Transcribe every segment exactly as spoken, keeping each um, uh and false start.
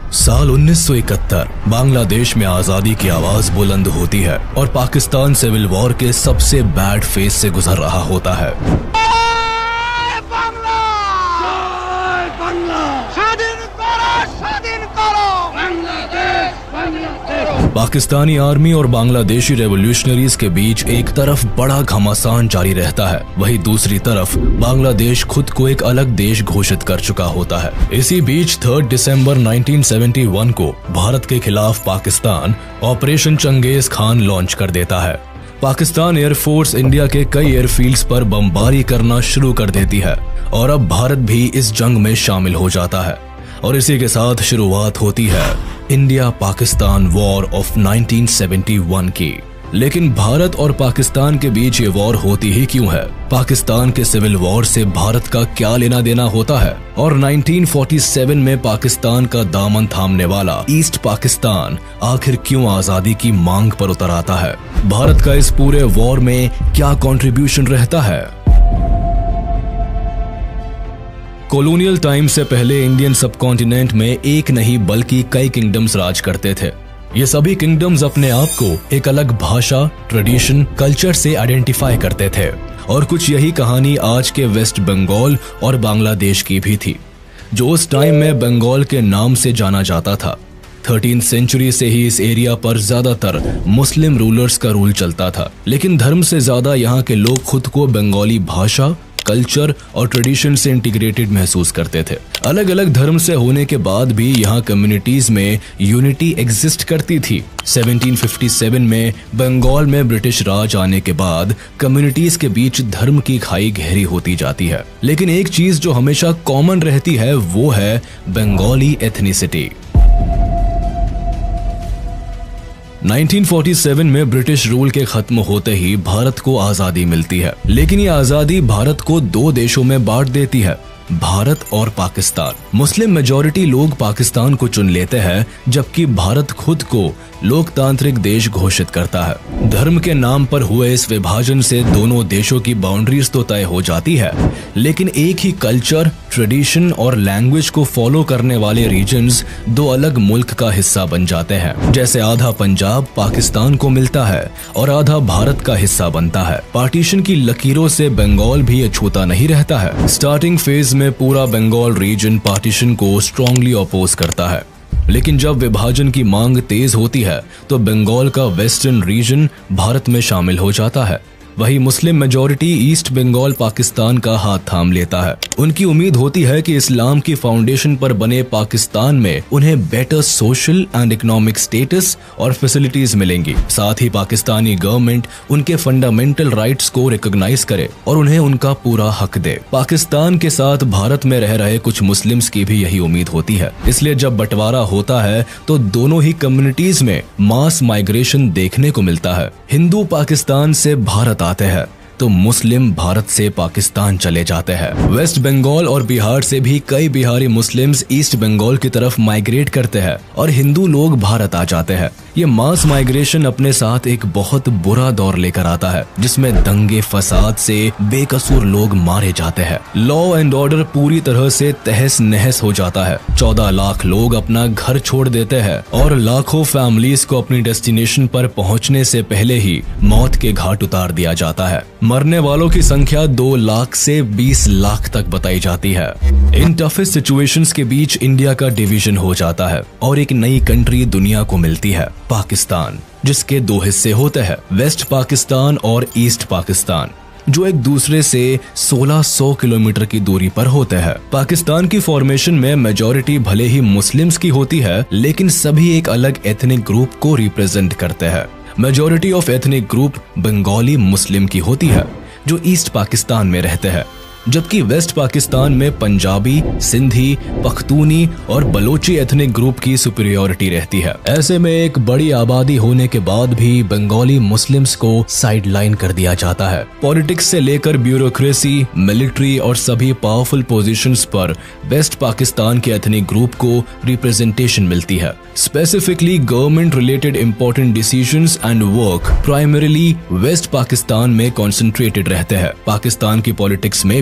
साल उन्नीस सौ इकहत्तर बांग्लादेश में आजादी की आवाज बुलंद होती है और पाकिस्तान सिविल वॉर के सबसे बैड फेज से गुजर रहा होता है। पाकिस्तानी आर्मी और बांग्लादेशी रेवोल्यूशनरीज के बीच एक तरफ बड़ा घमासान जारी रहता है, वहीं दूसरी तरफ बांग्लादेश खुद को एक अलग देश घोषित कर चुका होता है। इसी बीच तीन दिसंबर उन्नीस सौ इकहत्तर को भारत के खिलाफ पाकिस्तान ऑपरेशन चंगेज खान लॉन्च कर देता है। पाकिस्तान एयरफोर्स इंडिया के कई एयरफील्ड्स पर बमबारी करना शुरू कर देती है और अब भारत भी इस जंग में शामिल हो जाता है और इसी के साथ शुरुआत होती है इंडिया पाकिस्तान वॉर ऑफ उन्नीस सौ इकहत्तर की। लेकिन भारत और पाकिस्तान के बीच ये वॉर होती ही क्यों है? पाकिस्तान के सिविल वॉर से भारत का क्या लेना देना होता है? और उन्नीस सौ सैंतालीस में पाकिस्तान का दामन थामने वाला ईस्ट पाकिस्तान आखिर क्यों आजादी की मांग पर उतर आता है? भारत का इस पूरे वॉर में क्या कंट्रीब्यूशन रहता है? कॉलोनियल टाइम से पहले इंडियन सबकॉन्टिनेंट में एक नहीं बल्कि कई किंगडम्स राज करते थे। ये सभी किंगडम्स अपने आप को एक अलग भाषा, ट्रेडिशन, कल्चर से आइडेंटिफाई करते थे और कुछ यही कहानी आज के वेस्ट बंगाल और बांग्लादेश की भी थी, जो उस टाइम में बंगाल के नाम से जाना जाता था। थर्टीन सेंचुरी से ही इस एरिया पर ज्यादातर मुस्लिम रूलर्स का रूल चलता था, लेकिन धर्म से ज्यादा यहाँ के लोग खुद को बंगाली भाषा, कल्चर और ट्रेडिशन से इंटीग्रेटेड महसूस करते थे। अलग अलग धर्म से होने के बाद भी यहाँ कम्युनिटीज में यूनिटी एग्जिस्ट करती थी। सत्रह सौ सत्तावन में बंगाल में ब्रिटिश राज आने के बाद कम्युनिटीज के बीच धर्म की खाई गहरी होती जाती है, लेकिन एक चीज जो हमेशा कॉमन रहती है वो है बंगाली एथनिसिटी। उन्नीस सौ सैंतालीस में ब्रिटिश रूल के खत्म होते ही भारत को आजादी मिलती है, लेकिन ये आजादी भारत को दो देशों में बांट देती है, भारत और पाकिस्तान। मुस्लिम मेजॉरिटी लोग पाकिस्तान को चुन लेते हैं, जबकि भारत खुद को लोकतांत्रिक देश घोषित करता है। धर्म के नाम पर हुए इस विभाजन से दोनों देशों की बाउंड्रीज तो तय हो जाती है, लेकिन एक ही कल्चर, ट्रेडिशन और लैंग्वेज को फॉलो करने वाले रीजन्स दो अलग मुल्क का हिस्सा बन जाते हैं। जैसे आधा पंजाब पाकिस्तान को मिलता है और आधा भारत का हिस्सा बनता है। पार्टीशन की लकीरों से बंगाल भी अछूता नहीं रहता है। स्टार्टिंग फेज में पूरा बंगाल रीजन पार्टीशन को स्ट्रांगली अपोज करता है, लेकिन जब विभाजन की मांग तेज होती है तो बंगाल का वेस्टर्न रीजन भारत में शामिल हो जाता है। वही Muslim majority east Bengal Pakistan का हाथ थाम लेता है। उनकी उम्मीद होती है कि इस्लाम की फाउंडेशन पर बने पाकिस्तान में उन्हें better social and economic status और फैसिलिटीज मिलेंगी। साथ ही पाकिस्तानी गवर्नमेंट उनके फंडामेंटल राइट्स को रिकॉग्नाइज करे और उन्हें उनका पूरा हक दे। पाकिस्तान के साथ भारत में रह रहे कुछ मुस्लिम्स की भी यही उम्मीद होती है। इसलिए जब बंटवारा होता है तो दोनों ही कम्युनिटीज में मास माइग्रेशन देखने को मिलता है। हिंदू पाकिस्तान से भारत आते हैं तो मुस्लिम भारत से पाकिस्तान चले जाते हैं। वेस्ट बंगाल और बिहार से भी कई बिहारी मुस्लिम्स ईस्ट बंगाल की तरफ माइग्रेट करते हैं और हिंदू लोग भारत आ जाते हैं। ये मास माइग्रेशन अपने साथ एक बहुत बुरा दौर लेकर आता है, जिसमें दंगे फसाद से बेकसूर लोग मारे जाते हैं। लॉ एंड ऑर्डर पूरी तरह से तहस नहस हो जाता है। चौदह लाख लोग अपना घर छोड़ देते हैं और लाखों फैमिलीज को अपनी डेस्टिनेशन पर पहुंचने से पहले ही मौत के घाट उतार दिया जाता है। मरने वालों की संख्या दो लाख से बीस लाख तक बताई जाती है। इन टफेस्ट सिचुएशंस के बीच इंडिया का डिवीजन हो जाता है और एक नई कंट्री दुनिया को मिलती है, पाकिस्तान, जिसके दो हिस्से होते हैं, वेस्ट पाकिस्तान और ईस्ट पाकिस्तान, जो एक दूसरे से सोलह सौ किलोमीटर की दूरी पर होते हैं। पाकिस्तान की फॉर्मेशन में मेजॉरिटी भले ही मुस्लिम्स की होती है, लेकिन सभी एक अलग एथनिक ग्रुप को रिप्रेजेंट करते हैं। Majority of ethnic group Bengali Muslim की होती है, जो ईस्ट पाकिस्तान में रहते हैं, जबकि वेस्ट पाकिस्तान में पंजाबी, सिंधी, पख्तूनी और बलोची एथनिक ग्रुप की सुपीरियोरिटी रहती है। ऐसे में एक बड़ी आबादी होने के बाद भी बंगाली मुस्लिम्स को साइडलाइन कर दिया जाता है। पॉलिटिक्स से लेकर ब्यूरोक्रेसी, मिलिट्री और सभी पावरफुल पोजीशंस पर वेस्ट पाकिस्तान के एथनिक ग्रुप को रिप्रेजेंटेशन मिलती है। Specifically government related important decisions and work primarily west Pakistan में कॉन्सेंट्रेटेड रहते हैं। पाकिस्तान की पॉलिटिक्स में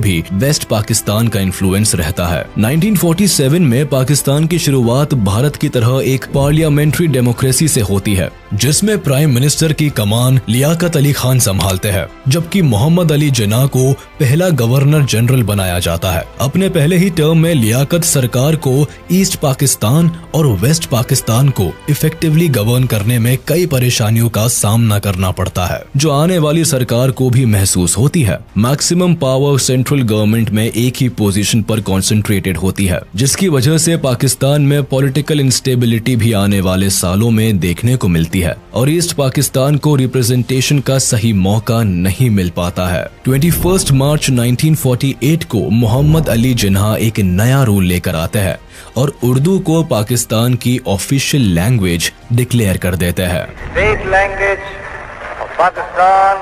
भी वेस्ट पाकिस्तान का इन्फ्लुएंस रहता है। नाइनटीन फोर्टी सेवन में पाकिस्तान की शुरुआत भारत की तरह एक पार्लियामेंट्री डेमोक्रेसी से होती है, जिसमें प्राइम मिनिस्टर की कमान लियाकत अली खान संभालते हैं, जबकि मोहम्मद अली जिन्ना को पहला गवर्नर जनरल बनाया जाता है। अपने पहले ही टर्म में लियाकत सरकार को ईस्ट पाकिस्तान और वेस्ट पाकिस्तान को इफेक्टिवली गवर्न करने में कई परेशानियों का सामना करना पड़ता है, जो आने वाली सरकार को भी महसूस होती है। मैक्सिमम पावर सेंट्रल गवर्नमेंट में एक ही पोजीशन पर कॉन्सेंट्रेटेड होती है, जिसकी वजह से पाकिस्तान में पॉलिटिकल इंस्टेबिलिटी भी आने वाले सालों में देखने को मिलती है और ईस्ट पाकिस्तान को रिप्रेजेंटेशन का सही मौका नहीं मिल पाता है। इक्कीस मार्च नाइनटीन फोर्टी एट को मोहम्मद अली जिन्ना एक नया रूल लेकर आते हैं और उर्दू को पाकिस्तान की ऑफिशियल लैंग्वेज डिक्लेयर कर देते हैं। State language of Pakistan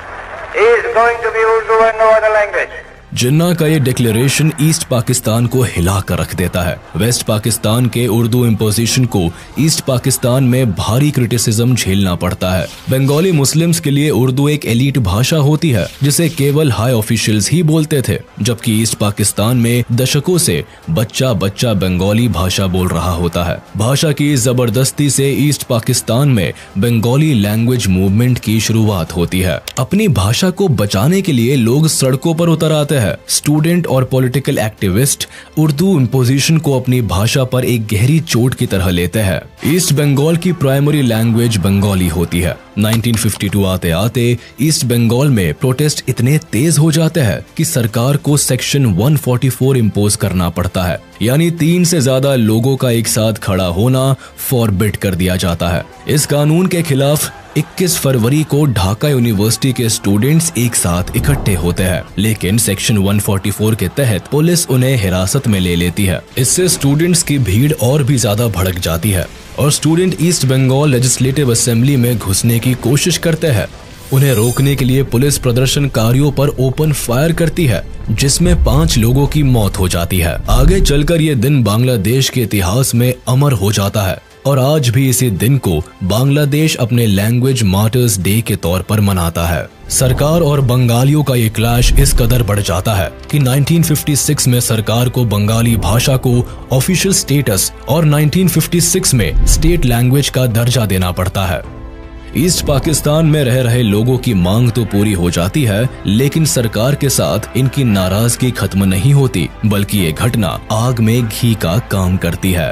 is going to be Urdu and no other language. Jinnah का ये डिक्लेरेशन ईस्ट पाकिस्तान को हिला कर रख देता है। वेस्ट पाकिस्तान के उर्दू इम्पोजिशन को ईस्ट पाकिस्तान में भारी क्रिटिसिज्म झेलना पड़ता है। बंगाली मुस्लिम्स के लिए उर्दू एक एलीट भाषा होती है, जिसे केवल हाई ऑफिशियल्स ही बोलते थे, जबकि ईस्ट पाकिस्तान में दशकों से बच्चा बच्चा बंगाली भाषा बोल रहा होता है। भाषा की जबरदस्ती से ईस्ट पाकिस्तान में बंगाली लैंग्वेज मूवमेंट की शुरुआत होती है। अपनी भाषा को बचाने के लिए लोग सड़कों पर उतर आते हैं। स्टूडेंट और पॉलिटिकल एक्टिविस्ट उर्दू इम्पोजिशन को अपनी भाषा पर एक गहरी चोट की तरह लेते हैं। ईस्ट बंगाल की प्राइमरी लैंग्वेज बंगाली होती है। नाइनटीन फिफ्टी टू आते आते ईस्ट बंगाल में प्रोटेस्ट इतने तेज हो जाते हैं कि सरकार को section one forty four impose करना पड़ता है, यानी तीन से ज्यादा लोगों का एक साथ खड़ा होना फॉरबिड कर दिया जाता है। इस कानून के खिलाफ इक्कीस फरवरी को ढाका यूनिवर्सिटी के स्टूडेंट्स एक साथ इकट्ठे होते हैं, लेकिन सेक्शन वन फोर्टी फोर के तहत पुलिस उन्हें हिरासत में ले लेती है। इससे स्टूडेंट्स की भीड़ और भी ज्यादा भड़क जाती है और student east Bengal legislative assembly में घुसने की कोशिश करते हैं। उन्हें रोकने के लिए पुलिस प्रदर्शनकारियों पर ओपन फायर करती है, जिसमें पांच लोगों की मौत हो जाती है। आगे चलकर ये दिन बांग्लादेश के इतिहास में अमर हो जाता है और आज भी इसी दिन को बांग्लादेश अपने लैंग्वेज मार्टर्स डे के तौर पर मनाता है। सरकार और बंगालियों का ये क्लैश इस कदर बढ़ जाता है कि नाइनटीन फिफ्टी सिक्स में सरकार को बंगाली भाषा को ऑफिशियल स्टेटस और नाइनटीन फिफ्टी सिक्स में स्टेट लैंग्वेज का दर्जा देना पड़ता है। ईस्ट पाकिस्तान में रह रहे लोगों की मांग तो पूरी हो जाती है, लेकिन सरकार के साथ इनकी नाराजगी खत्म नहीं होती, बल्कि ये घटना आग में घी का काम करती है।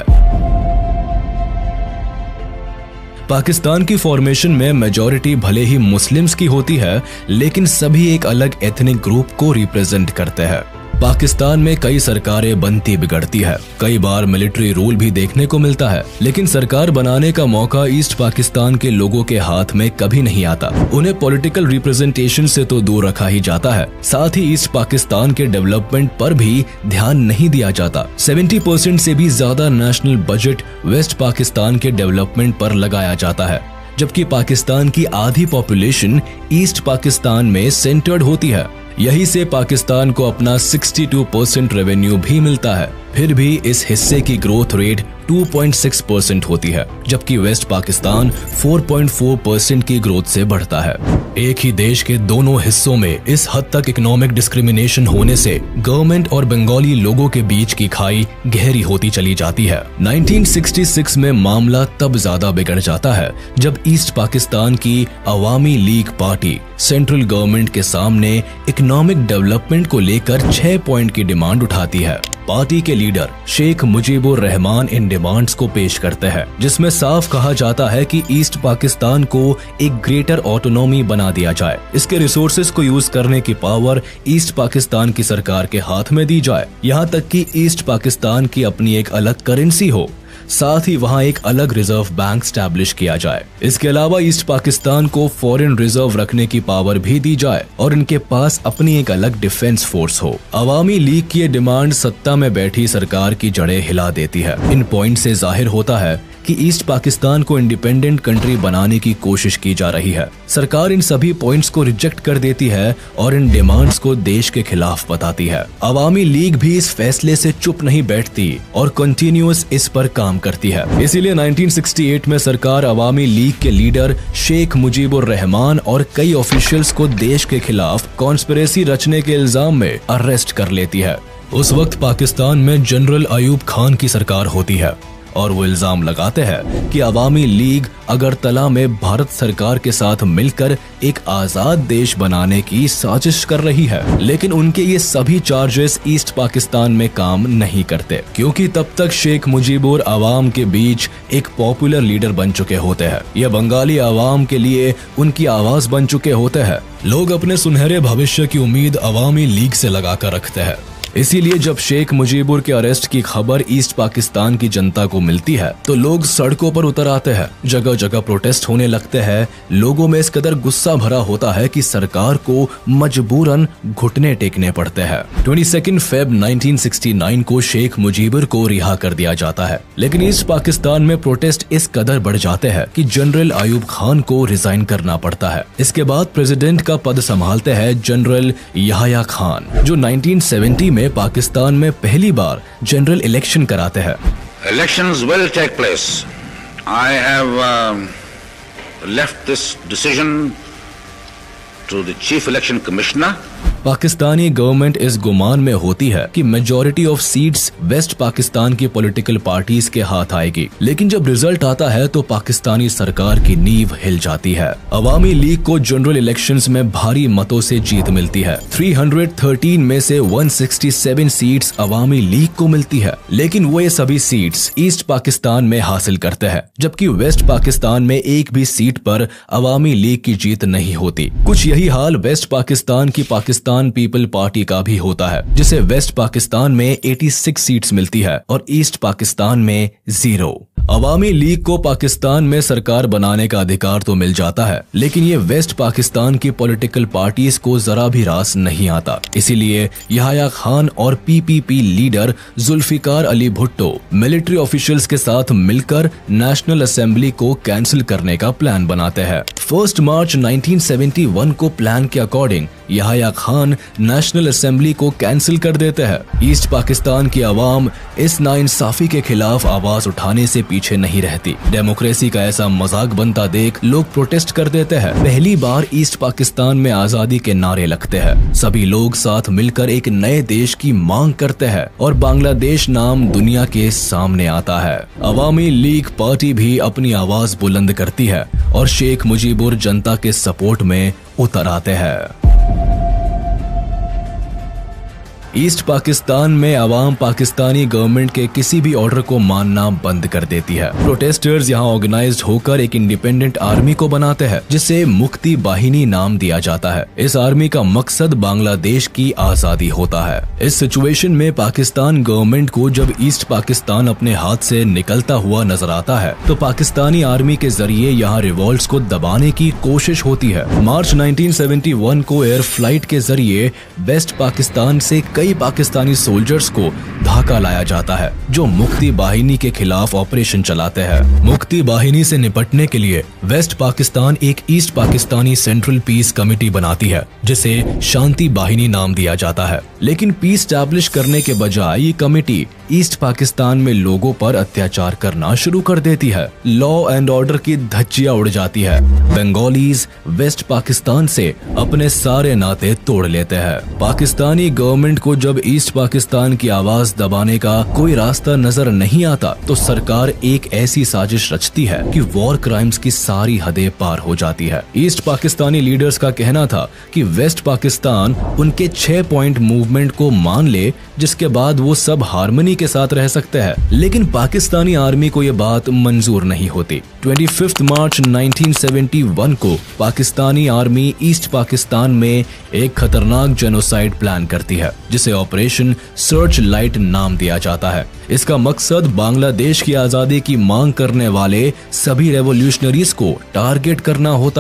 पाकिस्तान की फॉर्मेशन में मेजॉरिटी भले ही मुस्लिम्स की होती है, लेकिन सभी एक अलग एथनिक ग्रुप को रिप्रेजेंट करते हैं। पाकिस्तान में कई सरकारें बनती बिगड़ती है, कई बार मिलिट्री रूल भी देखने को मिलता है, लेकिन सरकार बनाने का मौका ईस्ट पाकिस्तान के लोगों के हाथ में कभी नहीं आता। उन्हें पॉलिटिकल रिप्रेजेंटेशन से तो दूर रखा ही जाता है, साथ ही ईस्ट पाकिस्तान के डेवलपमेंट पर भी ध्यान नहीं दिया जाता। सत्तर परसेंट से भी ज्यादा नेशनल बजट वेस्ट पाकिस्तान के डेवलपमेंट पर लगाया जाता है, जबकि पाकिस्तान की आधी पॉपुलेशन ईस्ट पाकिस्तान में सेंटर्ड होती है। यही से पाकिस्तान को अपना बासठ परसेंट रेवेन्यू भी मिलता है। फिर भी इस हिस्से की ग्रोथ रेट दो पॉइंट छह परसेंट होती है, जबकि वेस्ट पाकिस्तान चार पॉइंट चार परसेंट की ग्रोथ से बढ़ता है। एक ही देश के दोनों हिस्सों में इस हद तक इकोनॉमिक डिस्क्रिमिनेशन होने से गवर्नमेंट और बंगाली लोगों के बीच की खाई गहरी होती चली जाती है। नाइनटीन सिक्सटी सिक्स में मामला तब ज्यादा बिगड़ जाता है जब ईस्ट पाकिस्तान की Awami League party central government के सामने इकोनॉमिक डेवलपमेंट को लेकर छह पॉइंट की डिमांड उठाती है। पार्टी के लीडर शेख मुजीबुर रहमान इन डिमांड्स को पेश करते हैं, जिसमें साफ कहा जाता है कि ईस्ट पाकिस्तान को एक ग्रेटर ऑटोनॉमी बना दिया जाए, इसके रिसोर्सेज को यूज करने की पावर ईस्ट पाकिस्तान की सरकार के हाथ में दी जाए, यहाँ तक कि ईस्ट पाकिस्तान की अपनी एक अलग करेंसी हो, साथ ही वहाँ एक अलग रिजर्व बैंक स्टैब्लिश किया जाए। इसके अलावा ईस्ट पाकिस्तान को फॉरेन रिजर्व रखने की पावर भी दी जाए और इनके पास अपनी एक अलग डिफेंस फोर्स हो। अवामी लीग की ये डिमांड सत्ता में बैठी सरकार की जड़ें हिला देती है। इन पॉइंट से जाहिर होता है कि ईस्ट पाकिस्तान को इंडिपेंडेंट कंट्री बनाने की कोशिश की जा रही है। सरकार इन सभी पॉइंट्स को रिजेक्ट कर देती है और इन डिमांड्स को देश के खिलाफ बताती है। अवामी लीग भी इस फैसले से चुप नहीं बैठती और कंटिन्यूअस इस पर काम करती है। इसीलिए नाइनटीन सिक्सटी एट में सरकार अवामी लीग के लीडर शेख मुजीबुर रहमान और कई ऑफिशियल्स को देश के खिलाफ कॉन्स्पिरेसी रचने के इल्जाम में अरेस्ट कर लेती है। उस वक्त पाकिस्तान में जनरल अयूब खान की सरकार होती है और वो इल्जाम लगाते हैं कि अवामी लीग अगरतला में भारत सरकार के साथ मिलकर एक आजाद देश बनाने की साजिश कर रही है। लेकिन उनके ये सभी चार्जेस ईस्ट पाकिस्तान में काम नहीं करते, क्योंकि तब तक शेख मुजीबुर अवाम के बीच एक पॉपुलर लीडर बन चुके होते हैं। ये बंगाली अवाम के लिए उनकी आवाज बन चुके होते हैं। लोग अपने सुनहरे भविष्य की उम्मीद अवामी लीग से लगाकर रखते हैं। इसीलिए जब शेख मुजीबुर के अरेस्ट की खबर ईस्ट पाकिस्तान की जनता को मिलती है तो लोग सड़कों पर उतर आते हैं, जगह जगह प्रोटेस्ट होने लगते हैं। लोगों में इस कदर गुस्सा भरा होता है कि सरकार को मजबूरन घुटने टेकने पड़ते हैं। बाईस फरवरी नाइनटीन सिक्सटी नाइन को शेख मुजीबुर को रिहा कर दिया जाता है, लेकिन ईस्ट पाकिस्तान में प्रोटेस्ट इस कदर बढ़ जाते हैं कि जनरल अयूब खान को रिजाइन करना पड़ता है। इसके बाद प्रेसिडेंट का पद संभालते हैं जनरल याह्या खान, जो नाइनटीन सेवेंटी में पाकिस्तान में पहली बार जनरल इलेक्शन कराते हैं। Elections will take place. I have uh, left this decision to the Chief Election Commissioner. Pakistani government इस गुमान में होती है कि majority of seats west Pakistan की पॉलिटिकल पार्टीज के हाथ आएगी, लेकिन जब रिजल्ट आता है तो पाकिस्तानी सरकार की नींव हिल जाती है। अवामी लीग को जनरल इलेक्शंस में भारी मतों से जीत मिलती है। तीन सौ तेरह में से एक सौ सड़सठ सीट्स अवामी लीग को मिलती है, लेकिन वो ये सभी सीट्स ईस्ट पाकिस्तान में हासिल करते हैं, जबकि वेस्ट पाकिस्तान में एक भी सीट पर अवामी लीग की जीत नहीं होती। कुछ यही हाल वेस्ट पाकिस्तान की पाकिस्तान पीपल पार्टी का भी होता है, जिसे वेस्ट पाकिस्तान में छियासी सीट्स मिलती है और ईस्ट पाकिस्तान में जीरो। अवामी लीग को पाकिस्तान में सरकार बनाने का अधिकार तो मिल जाता है, लेकिन ये वेस्ट पाकिस्तान की पॉलिटिकल पार्टीज को जरा भी रास नहीं आता। इसीलिए याह्या खान और PPP leader Zulfikar Ali Bhutto military officials के साथ मिलकर नेशनल असेंबली को कैंसिल करने का प्लान बनाते हैं। First March nineteen seventy one को प्लान के according Yahya Khan national assembly को कैंसिल कर देते हैं। ईस्ट पाकिस्तान की आवाम इस नाइंसाफी के खिलाफ आवाज उठाने से पीछे नहीं रहती। डेमोक्रेसी का ऐसा मजाक बनता देख लोग प्रोटेस्ट कर देते हैं। पहली बार ईस्ट पाकिस्तान में आजादी के नारे लगते हैं। सभी लोग साथ मिलकर एक नए देश की मांग करते हैं और बांग्लादेश नाम दुनिया के सामने आता है। अवामी लीग पार्टी भी अपनी आवाज बुलंद करती है और शेख मुजीबुर जनता के सपोर्ट में उतर आते हैं। ईस्ट पाकिस्तान में अवाम पाकिस्तानी गवर्नमेंट के किसी भी ऑर्डर को मानना बंद कर देती है। प्रोटेस्टर्स यहाँ ऑर्गेनाइज्ड होकर एक इंडिपेंडेंट आर्मी को बनाते हैं, जिसे मुक्ति बाहिनी नाम दिया जाता है। इस आर्मी का मकसद बांग्लादेश की आजादी होता है। इस सिचुएशन में पाकिस्तान गवर्नमेंट को जब ईस्ट पाकिस्तान अपने हाथ से निकलता हुआ नजर आता है तो पाकिस्तानी आर्मी के जरिए यहाँ रिवॉल्ट्स को दबाने की कोशिश होती है। मार्च नाइनटीन सेवेंटी वन को एयर फ्लाइट के जरिए वेस्ट पाकिस्तान से कई पाकिस्तानी सोल्जर्स को ढाका लाया जाता है, जो मुक्ति बाहिनी के खिलाफ ऑपरेशन चलाते हैं। मुक्ति बाहिनी से निपटने के लिए वेस्ट पाकिस्तान एक east Pakistani central peace committee बनाती है, जिसे शांति बाहिनी नाम दिया जाता है। लेकिन पीस स्टैब्लिश करने के बजाय ये कमेटी ईस्ट पाकिस्तान में लोगों पर अत्याचार करना शुरू कर देती है। लॉ एंड ऑर्डर की धज्जियां उड़ जाती है। बंगालीज वेस्ट पाकिस्तान से अपने सारे नाते तोड़ लेते हैं। पाकिस्तानी गवर्नमेंट को जब ईस्ट पाकिस्तान की आवाज दबाने का कोई रास्ता नजर नहीं आता तो सरकार एक ऐसी साजिश रचती है कि वॉर क्राइम्स की सारी हदें पार हो जाती है। ईस्ट पाकिस्तानी लीडर्स का कहना था कि वेस्ट पाकिस्तान उनके छह पॉइंट मूवमेंट को मान ले, जिसके बाद वो सब हार्मनी के साथ रह सकते हैं। लेकिन पाकिस्तानी आर्मी को ये बात मंजूर नहीं होती। पच्चीस मार्च नाइनटीन सेवेंटी वन को पाकिस्तानी आर्मी ईस्ट पाकिस्तान में एक खतरनाक जेनोसाइड प्लान करती है, जिसे ऑपरेशन सर्च लाइट नाम दिया जाता है। इसका मकसद बांग्लादेश की आजादी की मांग करने वाले सभी रेवोल्यूशनरीज को टारगेट करना होता है।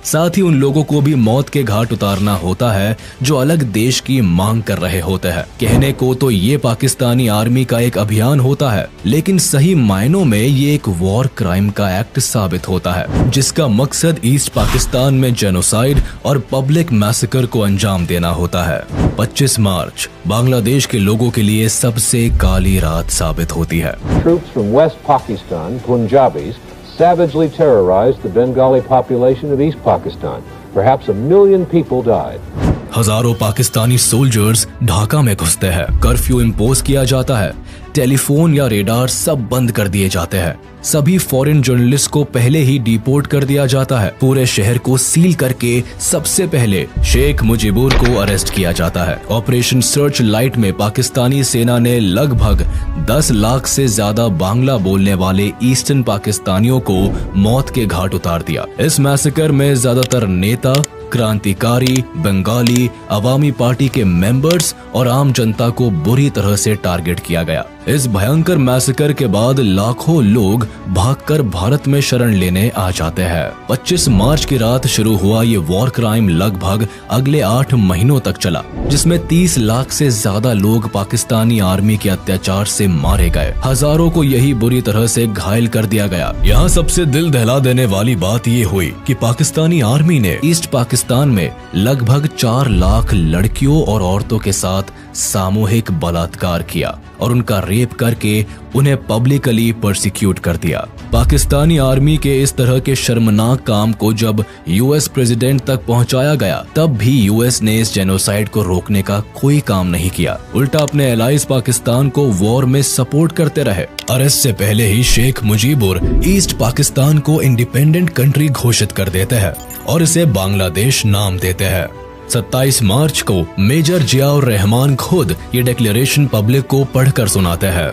साथ ही उन लोगों को भी मौत के घाट उतारना होता है जो अलग देश की मांग कर रहे होते हैं। कहने को तो ये पाकिस्तानी आर्मी का एक अभियान होता है, लेकिन सही मायनों में ये एक वॉर क्राइम का एक्ट साबित होता है, जिसका मकसद ईस्ट पाकिस्तान में जेनोसाइड और पब्लिक मैसेकर को अंजाम देना होता है। पच्चीस मार्च बांग्लादेश के लोगों के लिए सबसे काली रात साबित होती है। Troops from West Pakistan, Punjabis, savagely terrorized the Bengali population of East Pakistan. Perhaps a million people died. हजारों पाकिस्तानी सोल्जर्स ढाका में घुसते हैं, कर्फ्यू इम्पोज किया जाता है, टेलीफोन या रेडार सब बंद कर दिए जाते हैं, सभी फॉरेन जर्नलिस्ट को पहले ही डिपोर्ट कर दिया जाता है, पूरे शहर को सील करके सबसे पहले शेख मुजीबुर को अरेस्ट किया जाता है। ऑपरेशन सर्च लाइट में पाकिस्तानी सेना ने लगभग दस लाख से ज्यादा बांग्ला बोलने वाले ईस्टर्न पाकिस्तानियों को मौत के घाट उतार दिया। इस मैसेकर में ज्यादातर नेता, क्रांतिकारी, बंगाली, अवामी पार्टी के मेंबर्स और आम जनता को बुरी तरह से टारगेट किया गया। इस भयंकर मैसेकर के बाद लाखों लोग भागकर भारत में शरण लेने आ जाते हैं। पच्चीस मार्च की रात शुरू हुआ ये वॉर क्राइम लगभग अगले आठ महीनों तक चला, जिसमें तीस लाख से ज्यादा लोग पाकिस्तानी आर्मी के अत्याचार से मारे गए। हजारों को यही बुरी तरह से घायल कर दिया गया। यहाँ सबसे दिल दहला देने वाली बात ये हुई कि पाकिस्तानी आर्मी ने ईस्ट पाकिस्तान में लगभग चार लाख लड़कियों और औरतों के साथ सामूहिक बलात्कार किया और उनका रेप करके उन्हें पब्लिकली परसिक्यूट कर दिया। पाकिस्तानी आर्मी के इस तरह के शर्मनाक काम को जब यूएस प्रेसिडेंट तक पहुंचाया गया, तब भी यूएस ने इस जेनोसाइड को रोकने का कोई काम नहीं किया, उल्टा अपने एलाइज पाकिस्तान को वॉर में सपोर्ट करते रहे। अरेस्ट से पहले ही शेख मुजीबुर ईस्ट पाकिस्तान को इंडिपेंडेंट कंट्री घोषित कर देते हैं और इसे बांग्लादेश नाम देते हैं। सत्ताईस मार्च को मेजर जियाउर रहमान खुद ये डिक्लेरेशन पब्लिक को पढ़कर सुनाते हैं।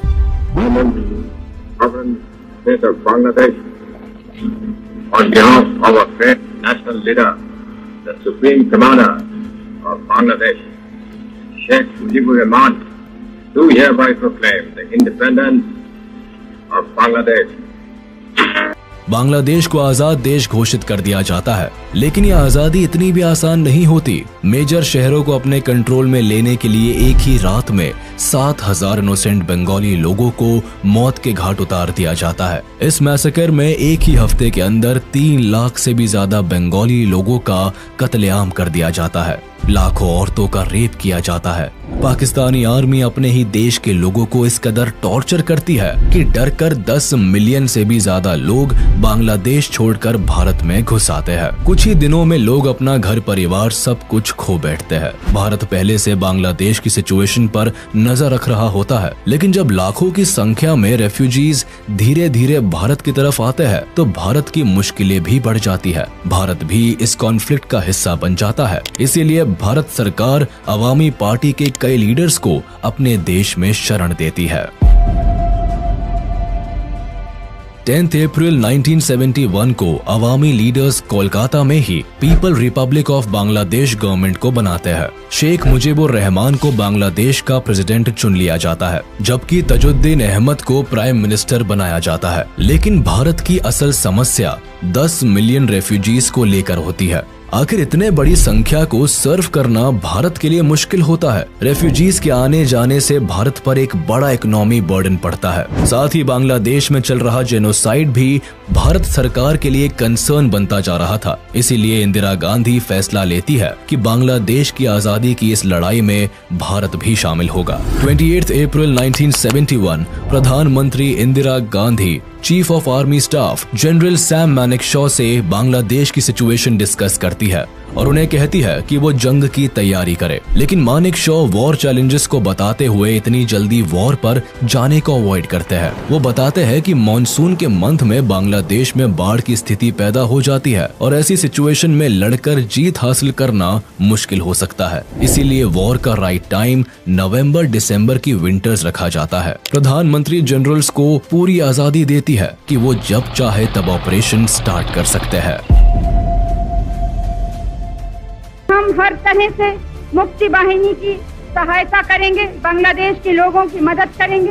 Bangladesh on behalf of our great national leader, the Supreme Commander of Bangladesh, Sheikh Mujibur Rahman, do hereby proclaim the independence of Bangladesh. Bangladesh को आजाद देश घोषित कर दिया जाता है, लेकिन यह आजादी इतनी भी आसान नहीं होती। मेजर शहरों को अपने कंट्रोल में लेने के लिए एक ही रात में सात हजार इनोसेंट बंगाली लोगों को मौत के घाट उतार दिया जाता है। इस मैसेकर में एक ही हफ्ते के अंदर तीन लाख से भी ज्यादा बंगाली लोगों का कत्लेआम कर दिया जाता है, लाखों औरतों का रेप किया जाता है। पाकिस्तानी आर्मी अपने ही देश के लोगों को इस कदर टॉर्चर करती है कि डर कर दस मिलियन से भी ज्यादा लोग बांग्लादेश छोड़कर भारत में घुस आते हैं। कुछ ही दिनों में लोग अपना घर परिवार सब कुछ खो बैठते हैं। भारत पहले से बांग्लादेश की सिचुएशन पर नजर रख रहा होता है, लेकिन जब लाखों की संख्या में रेफ्यूजीज धीरे धीरे भारत की तरफ आते हैं, तो भारत की मुश्किलें भी बढ़ जाती है। भारत भी इस कॉन्फ्लिक्ट का हिस्सा बन जाता है। इसीलिए भारत सरकार अवामी पार्टी के कई लीडर्स को अपने देश में शरण देती है। Tenth April nineteen seventy one को अवामी लीडर्स कोलकाता में ही people republic of Bangladesh government को बनाते हैं। शेख मुजीबुर रहमान को बांग्लादेश का प्रेसिडेंट चुन लिया जाता है, जबकि तजुद्दीन अहमद को प्राइम मिनिस्टर बनाया जाता है। लेकिन भारत की असल समस्या दस मिलियन रेफ्यूजीज को लेकर होती है। आखिर इतने बड़ी संख्या को सर्व करना भारत के लिए मुश्किल होता है। रेफ्यूजीज के आने जाने से भारत पर एक बड़ा इकोनॉमी बर्डन पड़ता है। साथ ही बांग्लादेश में चल रहा जेनोसाइड भी भारत सरकार के लिए कंसर्न बनता जा रहा था। इसीलिए इंदिरा गांधी फैसला लेती है कि बांग्लादेश की आजादी की इस लड़ाई में भारत भी शामिल होगा। अट्ठाईस अप्रैल नाइनटीन सेवेंटी वन प्रधानमंत्री Indira Gandhi chief of army staff general Sam Manekshaw से बांग्लादेश की सिचुएशन डिस्कस करती है और उन्हें कहती है कि वो जंग की तैयारी करे। लेकिन मानेकशॉ वॉर चैलेंजेस को बताते हुए इतनी जल्दी वॉर पर जाने को अवॉइड करते हैं। वो बताते हैं कि मॉनसून के मंथ में बांग्लादेश में बाढ़ की स्थिति पैदा हो जाती है और ऐसी सिचुएशन में लड़कर जीत हासिल करना मुश्किल हो सकता है। इसीलिए वॉर का राइट टाइम नवंबर दिसंबर की विंटर्स रखा जाता है। प्रधानमंत्री जनरल्स को पूरी आजादी देती है कि वो जब चाहे तब ऑपरेशन स्टार्ट कर सकते हैं। हम हर तरह से मुक्ति वाहिनी की सहायता करेंगे, बांग्लादेश के लोगों की मदद करेंगे।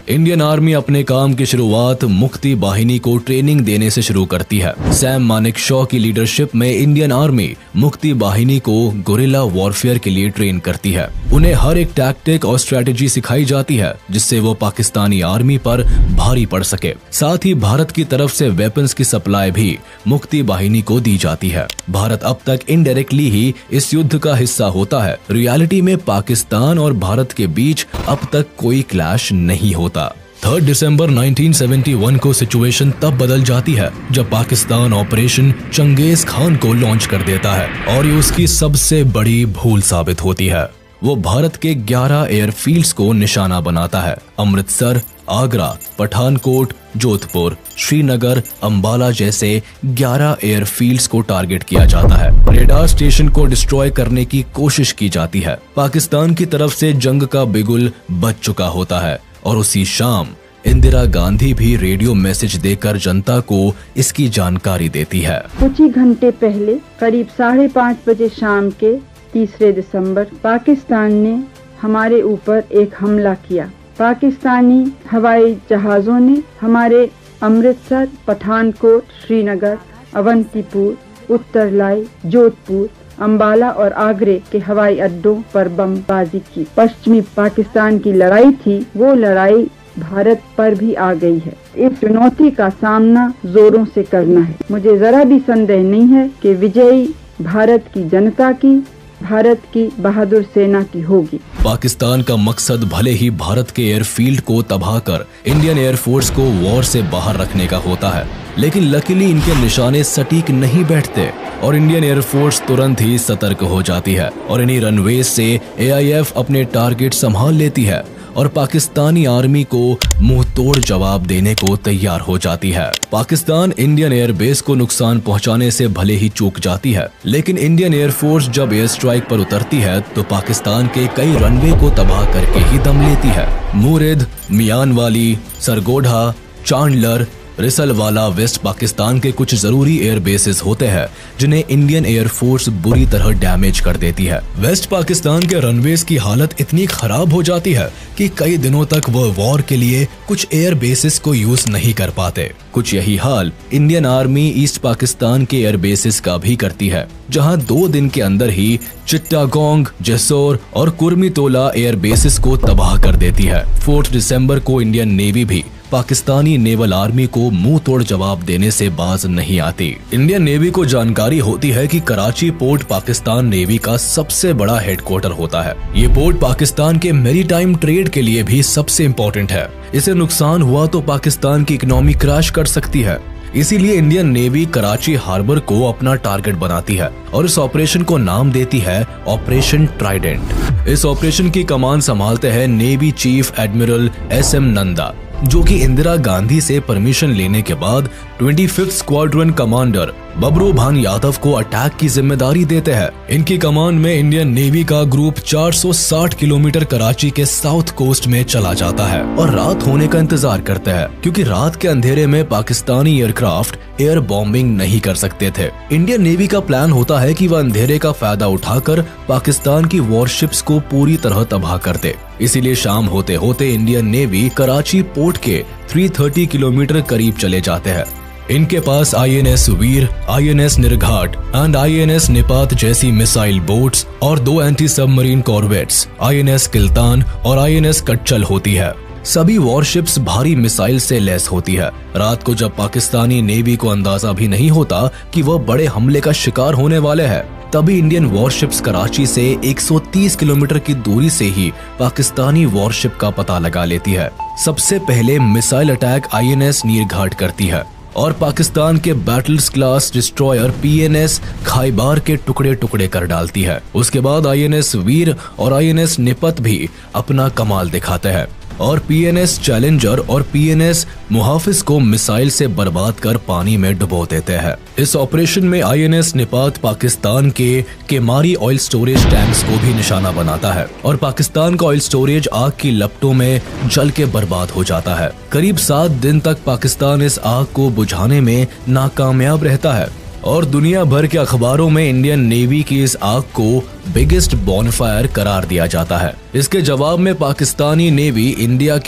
इंडियन आर्मी अपने काम की शुरुआत मुक्ति बाहिनी को ट्रेनिंग देने से शुरू करती है। सैम मानेकशॉ की लीडरशिप में इंडियन आर्मी मुक्ति बाहिनी को गोरिल्ला वॉरफेयर के लिए ट्रेन करती है। उन्हें हर एक टैक्टिक और स्ट्रेटेजी सिखाई जाती है जिससे वो पाकिस्तानी आर्मी पर भारी पड़ सके। साथ ही भारत की तरफ से वेपन्स की सप्लाई भी मुक्ति बाहिनी को दी जाती है। भारत अब तक इनडायरेक्टली ही इस युद्ध का हिस्सा होता है। रियलिटी में पाकिस्तान और भारत के बीच अब तक कोई क्लैश नहीं होता। तीन दिसंबर उन्नीस सौ इकहत्तर को सिचुएशन तब बदल जाती है जब पाकिस्तान ऑपरेशन चंगेज खान को लॉन्च कर देता है और ये उसकी सबसे बड़ी भूल साबित होती है। वो भारत के ग्यारह एयरफील्ड्स को निशाना बनाता है। अमृतसर, आगरा, पठानकोट, जोधपुर, श्रीनगर, अंबाला जैसे ग्यारह एयरफील्ड्स को टारगेट किया जाता है। रेडार स्टेशन को डिस्ट्रॉय करने की कोशिश की जाती है। पाकिस्तान की तरफ से जंग का बिगुल बज चुका होता है और उसी शाम इंदिरा गांधी भी रेडियो मैसेज देकर जनता को इसकी जानकारी देती है। कुछ ही घंटे पहले करीब साढ़े पाँच बजे शाम के तीसरे दिसंबर पाकिस्तान ने हमारे ऊपर एक हमला किया। पाकिस्तानी हवाई जहाजों ने हमारे अमृतसर, पठानकोट, श्रीनगर, अवंतीपुर, उत्तरलाई, जोधपुर, अंबाला और आगरे के हवाई अड्डों पर बमबाजी की। पश्चिमी पाकिस्तान की लड़ाई थी, वो लड़ाई भारत पर भी आ गई है। इस चुनौती का सामना जोरों से करना है। मुझे जरा भी संदेह नहीं है कि विजयी भारत की जनता की, भारत की बहादुर सेना की होगी। पाकिस्तान का मकसद भले ही भारत के एयरफील्ड को तबाह कर इंडियन एयरफोर्स को वॉर से बाहर रखने का होता है, लेकिन लकीली इनके निशाने सटीक नहीं बैठते और इंडियन एयरफोर्स तुरंत ही सतर्क हो जाती है और इन्हीं रनवेज से ए आई एफ अपने टारगेट संभाल लेती है और पाकिस्तानी आर्मी को मुंह तोड़ जवाब देने को तैयार हो जाती है। पाकिस्तान इंडियन एयरबेस को नुकसान पहुंचाने से भले ही चूक जाती है, लेकिन इंडियन एयरफोर्स जब एयर स्ट्राइक पर उतरती है तो पाकिस्तान के कई रनवे को तबाह करके ही दम लेती है। मुरिद, मियानवाली, सरगोधा, चांडलर, रिसलवाला वेस्ट पाकिस्तान के कुछ जरूरी एयर बेसेस होते हैं जिन्हें इंडियन एयरफोर्स बुरी तरह डैमेज कर देती है। वेस्ट पाकिस्तान के रनवेज की हालत इतनी खराब हो जाती है कि कई दिनों तक वह वॉर के लिए कुछ एयर बेसेस को यूज नहीं कर पाते। कुछ यही हाल इंडियन आर्मी ईस्ट पाकिस्तान के एयर बेसेस का भी करती है, जहां दो दिन के अंदर ही चिट्टागोंग, जेसोर और कुर्मितोला एयर बेसेस को तबाह कर देती है। फोर्थ दिसंबर को इंडियन नेवी भी पाकिस्तानी नेवल आर्मी को मुंह तोड़ जवाब देने से बाज नहीं आती। इंडियन नेवी को जानकारी होती है कि कराची पोर्ट पाकिस्तान नेवी का सबसे बड़ा हेडक्वार्टर होता है। ये पोर्ट पाकिस्तान के मैरीटाइम ट्रेड के लिए भी सबसे इम्पोर्टेंट है। इसे नुकसान हुआ तो पाकिस्तान की इकोनॉमी क्रैश कर सकती है। इसीलिए इंडियन नेवी कराची हार्बर को अपना टारगेट बनाती है और इस ऑपरेशन को नाम देती है ऑपरेशन ट्राइडेंट। इस ऑपरेशन की कमान संभालते हैं navy chief admiral S M Nanda, जो कि इंदिरा गांधी से परमिशन लेने के बाद पच्चीसवीं स्क्वाड्रन कमांडर बबरू भान यादव को अटैक की जिम्मेदारी देते हैं। इनकी कमान में इंडियन नेवी का ग्रुप चार सौ साठ किलोमीटर कराची के साउथ कोस्ट में चला जाता है और रात होने का इंतजार करते हैं, क्योंकि रात के अंधेरे में पाकिस्तानी एयरक्राफ्ट एयर बॉम्बिंग नहीं कर सकते थे। इंडियन नेवी का प्लान होता है कि वह अंधेरे का फायदा उठाकर पाकिस्तान की वॉरशिप्स को पूरी तरह तबाह कर दे। इसीलिए शाम होते होते इंडियन नेवी कराची पोर्ट के तीन सौ तीस किलोमीटर करीब चले जाते हैं। इनके पास I N S Veer, I N S Nirghat and I N S Nipat जैसी मिसाइल बोट्स और दो anti submarine corvettes I N S Kiltan और आई एन एस कच्चल होती है। सभी वॉरशिप्स भारी मिसाइल से लैस होती है। रात को जब पाकिस्तानी नेवी को अंदाजा भी नहीं होता कि वह बड़े हमले का शिकार होने वाले हैं, तभी इंडियन वॉरशिप्स कराची से एक सौ तीस किलोमीटर की दूरी से ही पाकिस्तानी वॉरशिप का पता लगा लेती है। सबसे पहले missile attack I N S Nirghat करती है और पाकिस्तान के battles class destroyer P N S Khaibar के टुकड़े टुकड़े कर डालती है। उसके बाद आई एन एस वीर और आई एन एस निपत भी अपना कमाल दिखाते हैं और पी एन एस चैलेंजर और पी एन एस मुहाफिज को मिसाइल से बर्बाद कर पानी में डुबो देते हैं। इस ऑपरेशन में आई एन एस निपात पाकिस्तान के केमारी ऑयल स्टोरेज टैंक्स को भी निशाना बनाता है और पाकिस्तान का ऑयल स्टोरेज आग की लपटों में जल के बर्बाद हो जाता है। करीब सात दिन तक पाकिस्तान इस आग को बुझाने में नाकामयाब रहता है और दुनिया भर के अखबारों में इंडियन नेवी की इस आग को बिगेस्ट बॉनफायर करार दिया जाता है। इसके जवाब में पाकिस्तानी नेवी इंडिया के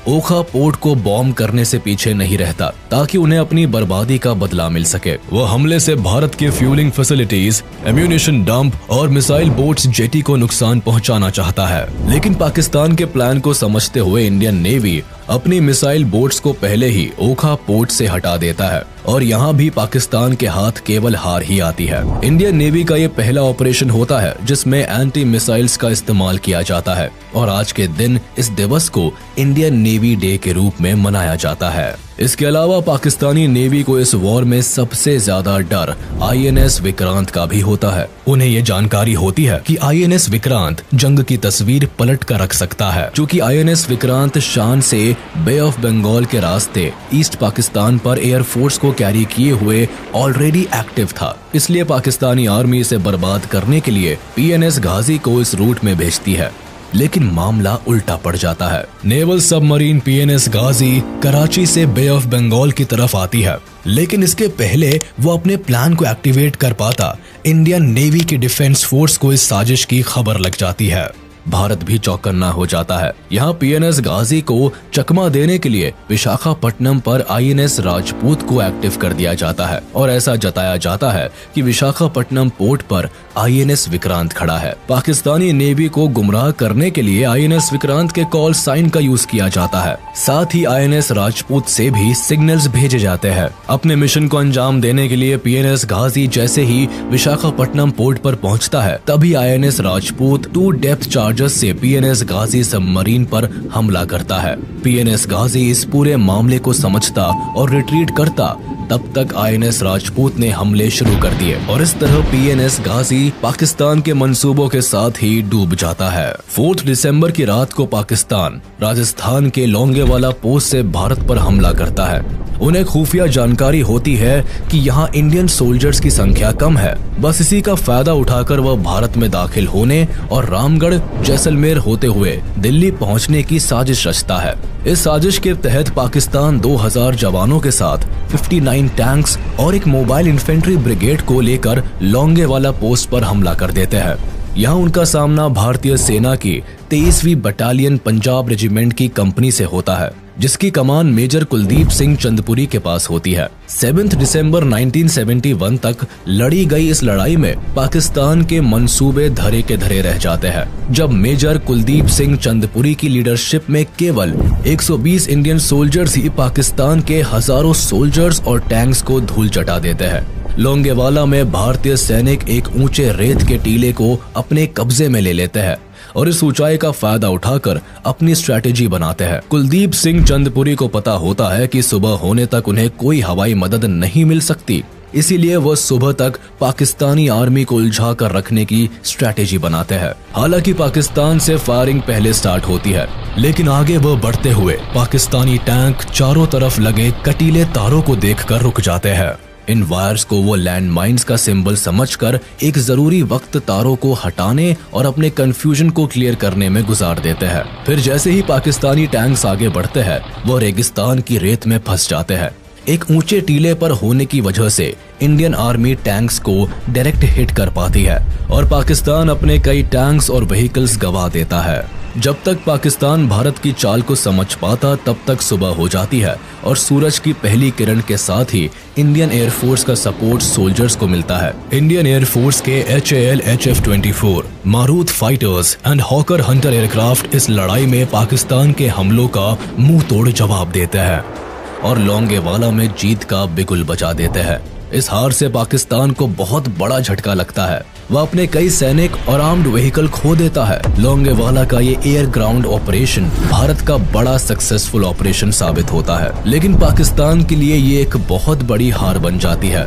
ओखा पोर्ट को बॉम्ब करने से पीछे नहीं रहता ताकि उन्हें अपनी बर्बादी का बदला मिल सके। वो हमले से भारत के फ्यूलिंग फैसिलिटीज, एम्यूनिशन डंप और मिसाइल बोट्स जेटी को नुकसान पहुंचाना चाहता है। लेकिन पाकिस्तान के प्लान को समझते हुए इंडियन नेवी अपनी मिसाइल बोट्स को पहले ही ओखा पोर्ट से हटा देता है और यहाँ भी पाकिस्तान के हाथ केवल हार ही आती है। इंडियन नेवी का ये पहला ऑपरेशन होता है जिसमें एंटी मिसाइल्स का इस्तेमाल किया जाता है और आज के दिन इस दिवस को इंडियन नेवी डे के रूप में मनाया जाता है। इसके अलावा पाकिस्तानी नेवी को इस वॉर में सबसे ज्यादा डर आई एन एस विक्रांत का भी होता है। उन्हें ये जानकारी होती है कि आई एन एस विक्रांत जंग की तस्वीर पलट कर रख सकता है, क्योंकि आई एन एस विक्रांत शान से बे ऑफ बंगाल के रास्ते ईस्ट पाकिस्तान पर एयरफोर्स को कैरी किए हुए ऑलरेडी एक्टिव था। इसलिए पाकिस्तानी आर्मी इसे बर्बाद करने के लिए पी एन एस गाजी को इस रूट में भेजती है। लेकिन मामला उल्टा पड़ जाता है। Naval submarine P N S Ghazi Karachi से बे ऑफ बंगाल की तरफ आती है, लेकिन इसके पहले वो अपने प्लान को एक्टिवेट कर पाता इंडियन नेवी की डिफेंस फोर्स को इस साजिश की खबर लग जाती है। भारत भी चौकन्ना हो जाता है। यहाँ पी एन एस गाजी को चकमा देने के लिए विशाखापट्टनम पर आई एन एस राजपूत को एक्टिव कर दिया जाता है और ऐसा जताया जाता है कि विशाखापट्टनम पोर्ट पर आई एन एस विक्रांत खड़ा है। पाकिस्तानी नेवी को गुमराह करने के लिए आई एन एस विक्रांत के कॉल साइन का यूज किया जाता है। साथ ही आई एन एस राजपूत से भी सिग्नल्स भेजे जाते हैं। अपने मिशन को अंजाम देने के लिए पी एन एस गाजी जैसे ही विशाखापट्टनम पोर्ट पर पहुंचता है, तभी I N S Rajput two depth chargers P N N S गाजी सबमरीन पर हमला करता है। पी एन एस गाजी इस पूरे मामले को समझता और रिट्रीट करता। तब तक आई एन एस राजपूत ने हमले शुरू कर दिए और इस तरह P N S Ghazi Pakistan के मंसूबों के साथ ही डूब जाता है। चौथा दिसंबर की रात को पाकिस्तान राजस्थान के लोंगेवाला पोस्ट से भारत पर हमला करता है। उन्हें खुफिया जानकारी होती है कि यहाँ इंडियन सोल्जर्स की संख्या कम है। बस इसी का फायदा उठाकर वह भारत में दाखिल होने और रामगढ़ जैसलमेर होते हुए दिल्ली पहुँचने की साजिश रचता है। इस साजिश के तहत पाकिस्तान दो हज़ार जवानों के साथ उनसठ टैंक्स और एक मोबाइल इन्फेंट्री ब्रिगेड को लेकर लोंगेवाला पोस्ट पर हमला कर देते हैं। यहाँ उनका सामना भारतीय सेना की तेईसवीं बटालियन पंजाब रेजिमेंट की कंपनी से होता है, जिसकी कमान मेजर कुलदीप सिंह चंदपुरी के पास होती है। सात दिसंबर उन्नीस सौ इकहत्तर तक लड़ी गई इस लड़ाई में पाकिस्तान के मंसूबे धरे के धरे रह जाते हैं, जब मेजर कुलदीप सिंह चंदपुरी की लीडरशिप में केवल एक सौ बीस इंडियन सोल्जर्स ही पाकिस्तान के हजारों सोल्जर्स और टैंक्स को धूल चटा देते हैं। लोंगेवाला में भारतीय सैनिक एक ऊंचे रेत के टीले को अपने कब्जे में ले लेते हैं और इस ऊंचाई का फायदा उठाकर अपनी स्ट्रैटेजी बनाते हैं। कुलदीप सिंह चंदपुरी को पता होता है कि सुबह होने तक उन्हें कोई हवाई मदद नहीं मिल सकती, इसीलिए वह सुबह तक पाकिस्तानी आर्मी को उलझा कर रखने की स्ट्रैटेजी बनाते हैं। हालांकि पाकिस्तान से फायरिंग पहले स्टार्ट होती है, लेकिन आगे वह बढ़ते हुए पाकिस्तानी टैंक चारों तरफ लगे कटीले तारों को देखकर रुक जाते हैं। इन वायर्स को वो लैंड माइन्स का सिंबल समझकर एक जरूरी वक्त तारों को हटाने और अपने कंफ्यूजन को क्लियर करने में गुजार देते हैं। फिर जैसे ही पाकिस्तानी टैंक्स आगे बढ़ते हैं, वो रेगिस्तान की रेत में फंस जाते हैं। एक ऊंचे टीले पर होने की वजह से इंडियन आर्मी टैंक्स को डायरेक्ट हिट कर पाती है और पाकिस्तान अपने कई टैंक्स और व्हीकल्स गवा देता है। जब तक पाकिस्तान भारत की चाल को समझ पाता, तब तक सुबह हो जाती है और सूरज की पहली किरण के साथ ही इंडियन एयरफोर्स का सपोर्ट सोल्जर्स को मिलता है। इंडियन एयरफोर्स के H A L H F twenty four, Marut fighters and Hawker Hunter aircraft इस लड़ाई में पाकिस्तान के हमलों का मुंह तोड़ जवाब देते हैं और लोंगेवाला में जीत का बिगुल बजा देते हैं। इस हार से पाकिस्तान को बहुत बड़ा झटका लगता है। वह अपने कई सैनिक और आर्म्ड व्हीकल खो देता है। लोंगेवाला का ये एयर ग्राउंड ऑपरेशन भारत का बड़ा सक्सेसफुल ऑपरेशन साबित होता है, लेकिन पाकिस्तान के लिए ये एक बहुत बड़ी हार बन जाती है।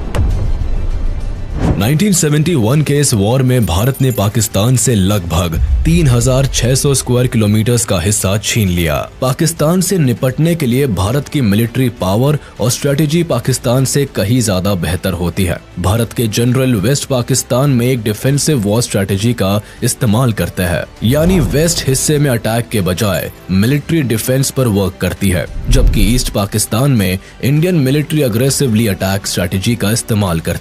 उन्नीस सौ इकहत्तर के इस वॉर में भारत ने पाकिस्तान से लगभग तीन हज़ार छह सौ स्क्वायर किलोमीटर्स का हिस्सा छीन लिया। पाकिस्तान से निपटने के लिए भारत की मिलिट्री पावर और स्ट्रेटेजी पाकिस्तान से कहीं ज्यादा बेहतर होती है। भारत के जनरल वेस्ट पाकिस्तान में एक डिफेंसिव वॉर स्ट्रेटेजी का इस्तेमाल करते हैं, यानी वेस्ट हिस्से में अटैक के बजाय मिलिट्री डिफेंस पर वर्क करती है, जबकि ईस्ट पाकिस्तान में Indian military aggressively attack strategy का इस्तेमाल करती है।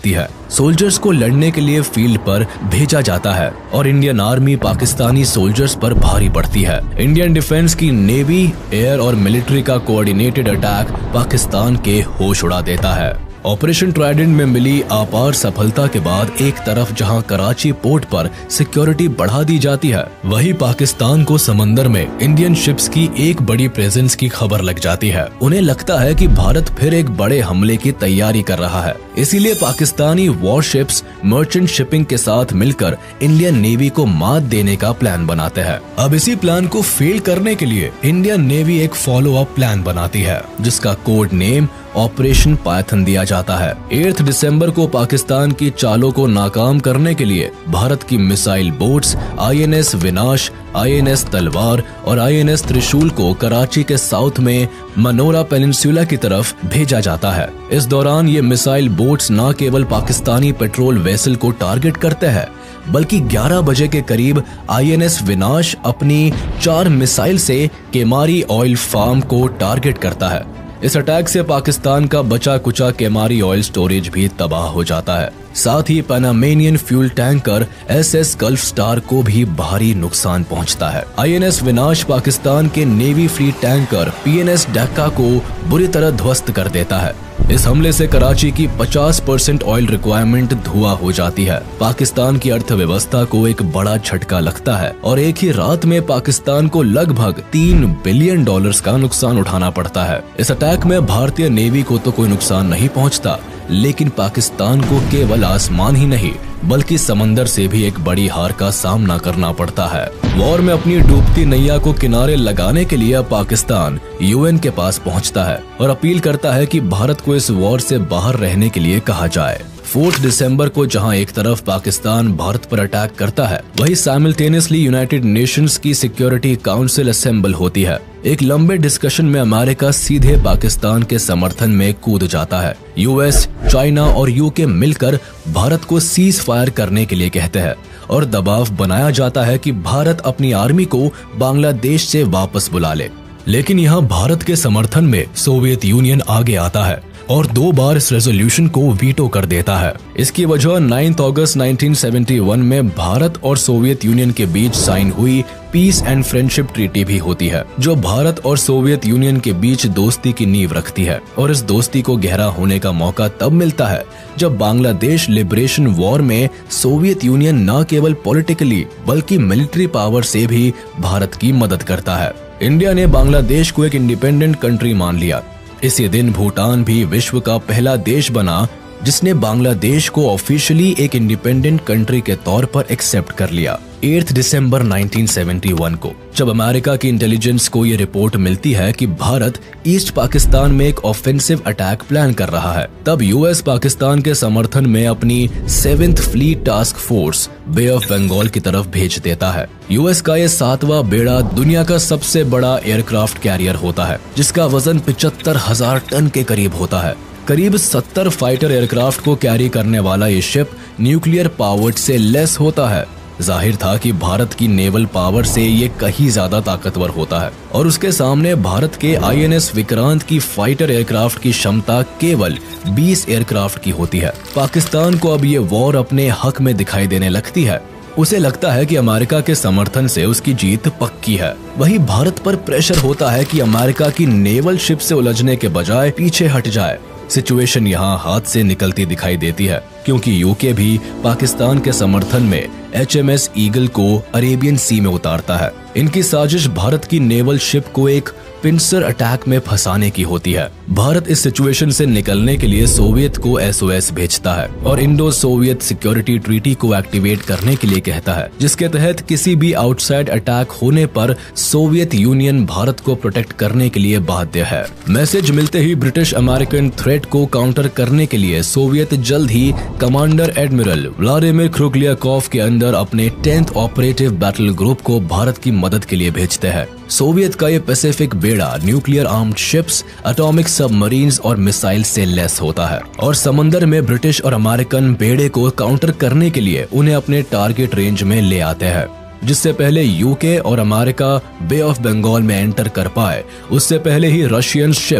सोल्जर्स को लड़ने के लिए फील्ड पर भेजा जाता है और इंडियन आर्मी पाकिस्तानी सोल्जर्स पर भारी पड़ती है। इंडियन डिफेंस की नेवी, एयर और मिलिट्री का कोऑर्डिनेटेड अटैक पाकिस्तान के होश उड़ा देता है। ऑपरेशन ट्राइडेंट में मिली अपार सफलता के बाद एक तरफ जहां कराची पोर्ट पर सिक्योरिटी बढ़ा दी जाती है, वहीं पाकिस्तान को समंदर में इंडियन शिप्स की एक बड़ी प्रेजेंस की खबर लग जाती है। उन्हें लगता है कि भारत फिर एक बड़े हमले की तैयारी कर रहा है, इसीलिए पाकिस्तानी वॉरशिप्स मर्चेंट शिपिंग के साथ मिलकर इंडियन नेवी को मात देने का प्लान बनाते हैं। अब इसी प्लान को फेल करने के लिए इंडियन नेवी एक फॉलो अप प्लान बनाती है, जिसका कोड नेम ऑपरेशन पायथन दिया जाता है। आठ दिसंबर को पाकिस्तान की चालों को नाकाम करने के लिए भारत की missile boats I N S Vinash, I N S तलवार और आई एन एस त्रिशूल को कराची के साउथ में मनोरा पेनिनसुला की तरफ भेजा जाता है। इस दौरान ये मिसाइल बोट्स न केवल पाकिस्तानी पेट्रोल वेसल को टारगेट करते हैं, बल्कि ग्यारह बजे के करीब आई एन एस विनाश अपनी चार मिसाइल से केमारी ऑयल फार्म को टारगेट करता है। इस अटैक से पाकिस्तान का बचा कुचा केमारी ऑयल स्टोरेज भी तबाह हो जाता है। साथ ही Panamanian fuel tanker S S Gulf Star को भी भारी नुकसान पहुंचता है। आई एन एस विनाश पाकिस्तान के navy fleet tanker P N S Dacca को बुरी तरह ध्वस्त कर देता है। इस हमले से कराची की पचास परसेंट ऑयल रिक्वायरमेंट धुआं हो जाती है। पाकिस्तान की अर्थव्यवस्था को एक बड़ा झटका लगता है और एक ही रात में पाकिस्तान को लगभग तीन बिलियन डॉलर्स का नुकसान उठाना पड़ता है। इस अटैक में भारतीय नेवी को तो कोई नुकसान नहीं पहुंचता, लेकिन पाकिस्तान को केवल आसमान ही नहीं बल्कि समंदर से भी एक बड़ी हार का सामना करना पड़ता है। वॉर में अपनी डूबती नैया को किनारे लगाने के लिए पाकिस्तान यू एन के पास पहुंचता है और अपील करता है कि भारत को इस वॉर से बाहर रहने के लिए कहा जाए। चौथा दिसंबर को जहां एक तरफ पाकिस्तान भारत पर अटैक करता है, वहीं साइमल्टेनियसली यूनाइटेड नेशंस की सिक्योरिटी काउंसिल असेंबल होती है। एक लंबे डिस्कशन में अमेरिका सीधे पाकिस्तान के समर्थन में कूद जाता है। यू एस, चाइना और यू के मिलकर भारत को सीज फायर करने के लिए कहते हैं और दबाव बनाया जाता है कि भारत अपनी आर्मी को बांग्लादेश से वापस बुला ले। लेकिन यहाँ भारत के समर्थन में सोवियत यूनियन आगे आता है और दो बार इस रेजोल्यूशन को वीटो कर देता है। इसकी वजह नौ अगस्त उन्नीस सौ इकहत्तर में भारत और सोवियत यूनियन के बीच साइन हुई पीस एंड फ्रेंडशिप ट्रीटी भी होती है, जो भारत और सोवियत यूनियन के बीच दोस्ती की नींव रखती है। और इस दोस्ती को गहरा होने का मौका तब मिलता है जब बांग्लादेश लिबरेशन वॉर में सोवियत यूनियन न केवल पॉलिटिकली बल्कि मिलिट्री पावर से भी भारत की मदद करता है। इंडिया ने बांग्लादेश को एक इंडिपेंडेंट कंट्री मान लिया। इसी दिन भूटान भी विश्व का पहला देश बना जिसने बांग्लादेश को ऑफिशियली एक इंडिपेंडेंट कंट्री के तौर पर एक्सेप्ट कर लिया। आठ दिसंबर उन्नीस सौ इकहत्तर को जब अमेरिका की इंटेलिजेंस को ये रिपोर्ट मिलती है कि भारत ईस्ट पाकिस्तान में एक ऑफेंसिव अटैक प्लान कर रहा है, तब यू एस पाकिस्तान के समर्थन में अपनी seventh fleet task force bay of Bengal की तरफ भेज देता है। यू एस का ये सातवां बेड़ा दुनिया का सबसे बड़ा एयरक्राफ्ट कैरियर होता है, जिसका वजन पिचहत्तर हजार टन के करीब होता है। करीब सत्तर फाइटर एयरक्राफ्ट को कैरी करने वाला ये शिप न्यूक्लियर पावर्ड से लेस होता है। जाहिर था कि भारत की नेवल पावर से ये कहीं ज्यादा ताकतवर होता है और उसके सामने भारत के आई एन एस विक्रांत की फाइटर एयरक्राफ्ट की क्षमता केवल बीस एयरक्राफ्ट की होती है। पाकिस्तान को अब ये वॉर अपने हक में दिखाई देने लगती है। उसे लगता है कि अमेरिका के समर्थन से उसकी जीत पक्की है। वहीं भारत पर प्रेशर होता है कि अमेरिका की नेवल शिप से उलझने के बजाय पीछे हट जाए। सिचुएशन यहाँ हाथ से निकलती दिखाई देती है, क्योंकि यूके भी पाकिस्तान के समर्थन में एच एम एस ईगल को अरेबियन सी में उतारता है। इनकी साजिश भारत की नेवल शिप को एक पिंसर अटैक में फंसाने की होती है। भारत इस सिचुएशन से निकलने के लिए सोवियत को एस ओ एस भेजता है और इंडो सोवियत सिक्योरिटी ट्रीटी को एक्टिवेट करने के लिए कहता है, जिसके तहत किसी भी आउटसाइड अटैक होने पर सोवियत यूनियन भारत को प्रोटेक्ट करने के लिए बाध्य है। मैसेज मिलते ही ब्रिटिश अमेरिकन थ्रेट को काउंटर करने के लिए सोवियत जल्द ही कमांडर एडमिरल व्लादिमीर क्रुगलियाकोव के अंदर अपने टेंथ ऑपरेटिव बैटल ग्रुप को भारत की मदद के लिए भेजते हैं। सोवियत का ये पैसिफिक बेड़ा nuclear armed ships, atomic submarines और मिसाइल से लेस होता है और समंदर में ब्रिटिश और अमेरिकन बेड़े को काउंटर करने के लिए उन्हें अपने टारगेट रेंज में ले आते हैं। जिससे पहले यूके और अमेरिका बे ऑफ बंगाल में एंटर कर पाए, उससे पहले ही रशियन शिप्स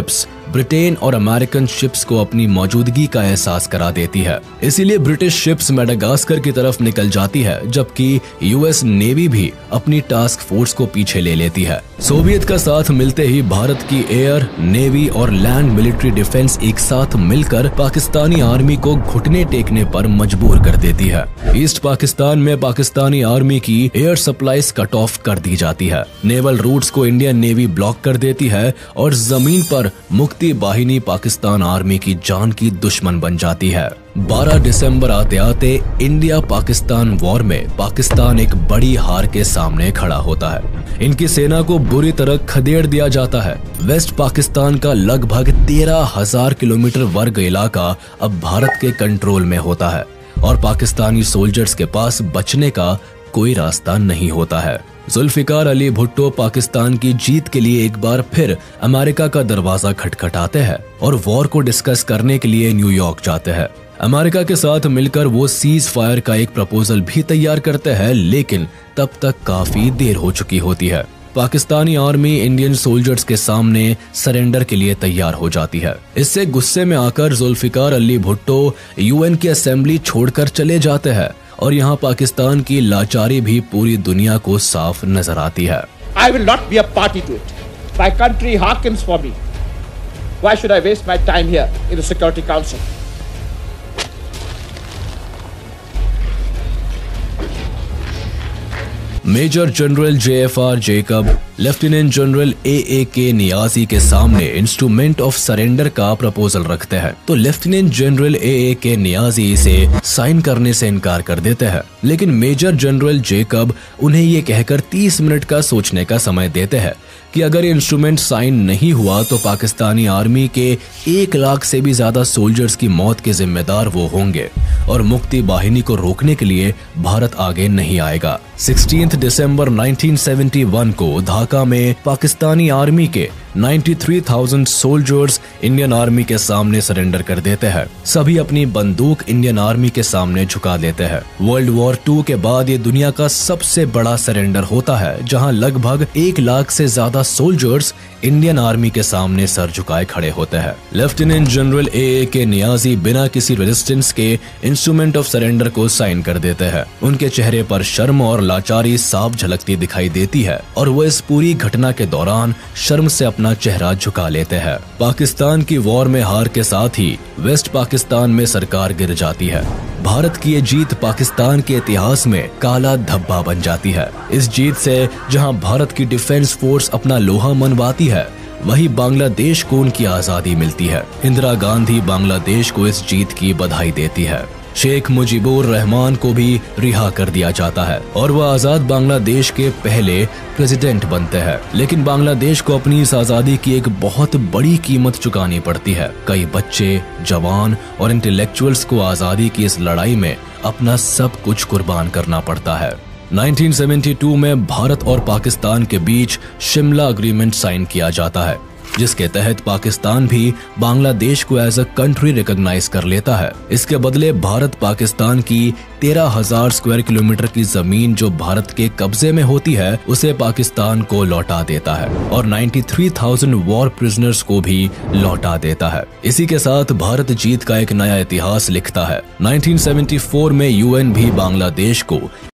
ब्रिटेन और अमेरिकन शिप्स को अपनी मौजूदगी का एहसास करा देती है। इसीलिए ब्रिटिश शिप्स मेडागास्कर की तरफ निकल जाती है, जबकि यूएस नेवी भी अपनी टास्क फोर्स को पीछे ले लेती है। सोवियत का साथ मिलते ही भारत की एयर, नेवी और लैंड मिलिट्री डिफेंस एक साथ मिलकर पाकिस्तानी आर्मी को घुटने टेकने पर मजबूर कर देती है। ईस्ट पाकिस्तान में पाकिस्तानी आर्मी की एयर सप्लाईज कट ऑफ कर दी जाती है। नेवल रूट्स को इंडियन नेवी ब्लॉक कर देती है और जमीन पर मुक्ति बाहिनी पाकिस्तान आर्मी की जान की दुश्मन बन जाती है। बारह दिसंबर आते आते इंडिया पाकिस्तान वॉर में पाकिस्तान एक बड़ी हार के सामने खड़ा होता है। इनकी सेना को बुरी तरह खदेड़ दिया जाता है। वेस्ट पाकिस्तान का लगभग तेरह हजार किलोमीटर वर्ग इलाका अब भारत के कंट्रोल में होता है और पाकिस्तानी सोल्जर्स के पास बचने का कोई रास्ता नहीं होता है। जुल्फिकार अली भुट्टो पाकिस्तान की जीत के लिए एक बार फिर अमेरिका का दरवाजा खटखटाते हैं और वॉर को डिस्कस करने के लिए न्यूयॉर्क जाते हैं। अमेरिका के साथ मिलकर वो सीज फायर का एक प्रपोजल भी तैयार करते हैं, लेकिन तब तक काफी देर हो चुकी होती है। पाकिस्तानी आर्मी इंडियन सोल्जर्स के सामने सरेंडर के लिए तैयार हो जाती है। इससे गुस्से में आकर जुल्फिकार अली भुट्टो यूएन की असेंबली छोड़कर चले जाते हैं और यहाँ पाकिस्तान की लाचारी भी पूरी दुनिया को साफ नजर आती है। I will not be a party to it. My country hearkens for me. Why should I waste my time here in the Security Council? Major general J F R Jacob lieutenant general A A K Niazi के सामने instrument of surrender का proposal रखते हैं, तो lieutenant general A A K Niazi इसे sign करने से इनकार कर देते हैं। लेकिन मेजर जनरल जेकब उन्हें ये कहकर तीस मिनट का सोचने का समय देते हैं कि अगर ये इंस्ट्रूमेंट साइन नहीं हुआ तो पाकिस्तानी आर्मी के एक लाख से भी ज्यादा सोल्जर्स की मौत के जिम्मेदार वो होंगे और मुक्ति बाहिनी को रोकने के लिए भारत आगे नहीं आएगा। सोलह दिसंबर उन्नीस सौ इकहत्तर को ढाका में पाकिस्तानी आर्मी के तिरानवे हज़ार सोल्जर्स इंडियन आर्मी के सामने सरेंडर कर देते हैं। सभी अपनी बंदूक इंडियन आर्मी के सामने झुका देते हैं। वर्ल्ड वॉर टू के बाद ये दुनिया का सबसे बड़ा सरेंडर होता है, जहां लगभग एक लाख से ज्यादा सोल्जर्स इंडियन आर्मी के सामने सर झुकाए खड़े होते हैं। Lieutenant general A A K Niazi बिना किसी रेजिस्टेंस के इंस्ट्रूमेंट ऑफ सरेंडर को साइन कर देते हैं। उनके चेहरे पर शर्म और लाचारी साफ झलकती दिखाई देती है और वो इस पूरी घटना के दौरान शर्म से अपना चेहरा झुका लेते हैं। पाकिस्तान की वॉर में हार के साथ ही वेस्ट पाकिस्तान में सरकार गिर जाती है। भारत की ये जीत पाकिस्तान के इतिहास में काला धब्बा बन जाती है। इस जीत से जहां भारत की डिफेंस फोर्स अपना लोहा मनवाती है, वहीं बांग्लादेश को उनकी आजादी मिलती है। इंदिरा गांधी बांग्लादेश को इस जीत की बधाई देती है। शेख मुजीबुर रहमान को भी रिहा कर दिया जाता है और वह आजाद बांग्लादेश के पहले प्रेसिडेंट बनते हैं। लेकिन बांग्लादेश को अपनी इस आजादी की एक बहुत बड़ी कीमत चुकानी पड़ती है। कई बच्चे, जवान और इंटेलेक्चुअल्स को आजादी की इस लड़ाई में अपना सब कुछ कुर्बान करना पड़ता है। उन्नीस सौ बहत्तर में भारत और पाकिस्तान के बीच शिमला एग्रीमेंट साइन किया जाता है, जिसके तहत पाकिस्तान भी बांग्लादेश को एज अ कंट्री रिकॉग्नाइज कर लेता है। इसके बदले भारत पाकिस्तान की तेरह हजार स्क्वायर किलोमीटर की जमीन जो भारत के कब्जे में होती है, उसे पाकिस्तान को लौटा देता है और तिरानवे हज़ार वॉर प्रिजनर्स को भी लौटा देता है। इसी के साथ भारत जीत का एक नया इतिहास लिखता है। उन्नीस सौ चौहत्तर में यूएन भी बांग्लादेश को